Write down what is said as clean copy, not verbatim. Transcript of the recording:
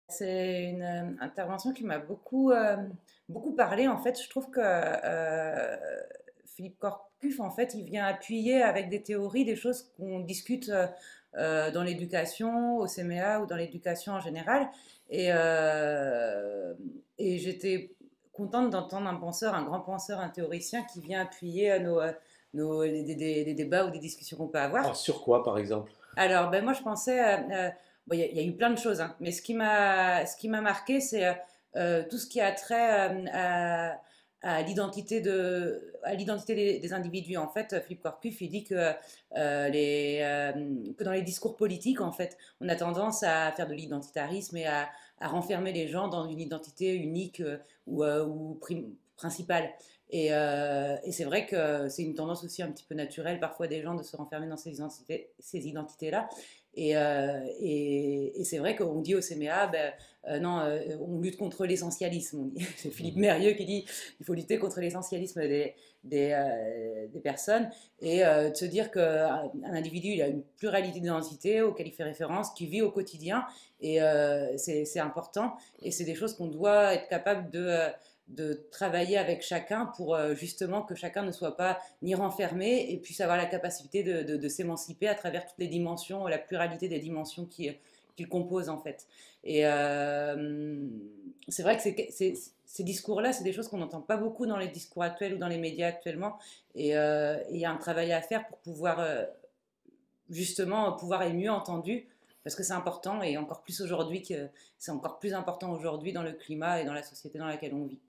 C'est une intervention qui m'a beaucoup parlé. En fait, je trouve que Philippe Corcuff, en fait, il vient appuyer avec des théories des choses qu'on discute dans l'éducation, au CMEA ou dans l'éducation en général. Et, euh, et j'étais contente d'entendre un penseur, un grand penseur, un théoricien qui vient appuyer les débats ou des discussions qu'on peut avoir. Alors, sur quoi, par exemple? Alors, ben moi, je pensais, bon, il y a eu plein de choses, hein, mais ce qui m'a marqué, c'est tout ce qui a trait à l'identité des individus. En fait, Philippe Corcuff, il dit que dans les discours politiques, en fait, on a tendance à faire de l'identitarisme et à renfermer les gens dans une identité unique ou principale. Et c'est vrai que c'est une tendance aussi un petit peu naturelle parfois des gens de se renfermer dans ces identités-là. Et c'est vrai qu'on dit au CMA, ben, non, on lutte contre l'essentialisme. C'est Philippe Mhm. Mérieux qui dit il faut lutter contre l'essentialisme des personnes et de se dire qu'un individu il a une pluralité d'identités auxquelles il fait référence, qui vit au quotidien et c'est important et c'est des choses qu'on doit être capable de travailler avec chacun pour justement que chacun ne soit pas ni renfermé et puisse avoir la capacité de s'émanciper à travers toutes les dimensions, la pluralité des dimensions qui composent en fait. Et c'est vrai que ces discours-là, c'est des choses qu'on n'entend pas beaucoup dans les discours actuels ou dans les médias actuellement. Et il y a un travail à faire pour pouvoir justement pouvoir être mieux entendu parce que c'est important et encore plus aujourd'hui que c'est encore plus important aujourd'hui dans le climat et dans la société dans laquelle on vit.